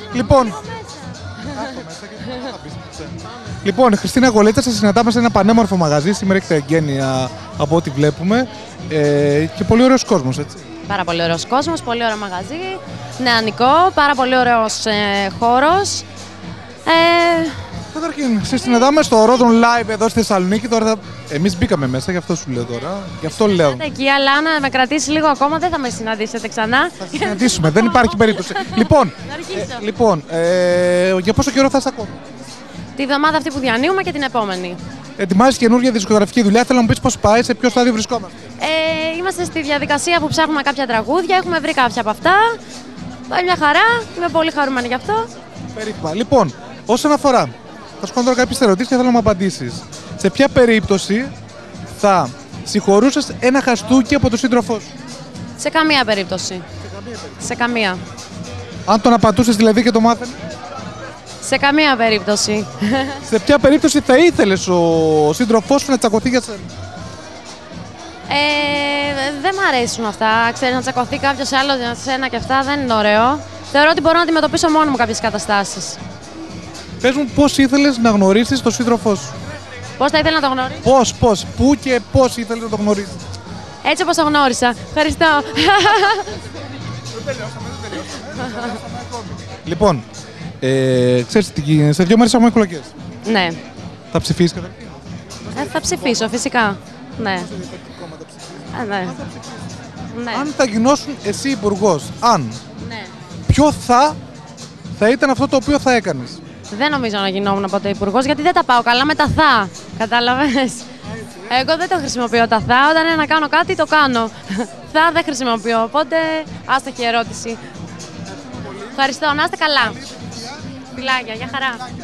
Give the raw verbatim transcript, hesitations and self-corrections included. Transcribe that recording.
Λοιπόν. Λοιπόν, Χριστίνα Γολέτσα, σας συναντάμε σε ένα πανέμορφο μαγαζί. Σήμερα έχετε εγγένεια από ό,τι βλέπουμε. Ε, και πολύ ωραίος κόσμος, έτσι. Πάρα πολύ ωραίος κόσμος, πολύ ωραίο μαγαζί. Νεανικό, πάρα πολύ ωραίος ε, χώρος. Ε, Καταρχήν, σας συναντάμε στο Ρόδον Live εδώ στη Θεσσαλονίκη. Τώρα θα... Εμείς μπήκαμε μέσα, γι' αυτό σου λέω τώρα. Γι' αυτό λέω. Εκεί, αλλά αν με κρατήσει λίγο ακόμα, δεν θα με συναντήσετε ξανά. Θα συναντήσουμε, δεν υπάρχει περίπτωση. Λοιπόν, ε, λοιπόν ε, για πόσο καιρό θα είσαι ακόμα? Τη βδομάδα αυτή που διανύουμε και την επόμενη. Ετοιμάζεις καινούργια δισκογραφική δουλειά. Θέλω να μου πεις πώς πάει, σε ποιο στάδιο βρισκόμαστε. Ε, είμαστε στη διαδικασία που ψάχνουμε κάποια τραγούδια, έχουμε βρει κάποια από αυτά. Πάει μια χαρά, είμαι πολύ χαρούμενη γι' αυτό. Περίπου. Λοιπόν, όσον αφορά, θα σου κάνω τώρα κάποιες ερωτήσεις και θέλω να μου απαντήσεις. Σε ποια περίπτωση θα συγχωρούσες ένα χαστούκι από τον σύντροφό σου? Σε καμία περίπτωση. Σε καμία περίπτωση. Σε καμία. Αν τον απατούσες δηλαδή και το μάθαινε? Σε καμία περίπτωση. Σε ποια περίπτωση θα ήθελες ο σύντροφός σου να τσακωθεί για σένα? Ε, δεν μ' αρέσουν αυτά. Ξέρεις, να τσακωθεί κάποιο άλλο για σένα και αυτά δεν είναι ωραίο. Θεωρώ ότι μπορώ να αντιμετωπίσω μόνο μου κάποιες καταστάσεις. Πες μου πώς ήθελες να γνωρίσεις τον σύντροφό σου. Πώς θα ήθελα να το γνωρίσω? Πώς, πώς, πού και πώς ήθελες να το γνωρίσεις? Έτσι όπως το γνώρισα. Ευχαριστώ. Λοιπόν, ε, ξέρεις, σε δύο μέρες έχουμε εκλογές. Ναι. Θα ψηφίσεις καταρχήν? Ε, θα ψηφίσω, φυσικά. Ναι. Ε, ναι. Ναι. Αν θα γινώσουν εσύ υπουργός, αν, Ναι. ποιο θα, θα ήταν αυτό το οποίο θα έκανες? Δεν νομίζω να γινόμουν ποτέ υπουργός, γιατί δεν τα πάω καλά με τα θα. Κατάλαβες. Εγώ δεν το χρησιμοποιώ τα θα. Όταν είναι να κάνω κάτι, το κάνω. Θα δεν χρησιμοποιώ. Οπότε, άστοχη ερώτηση. Ευχαριστώ. Να είστε καλά. Φιλάκια. Για χαρά.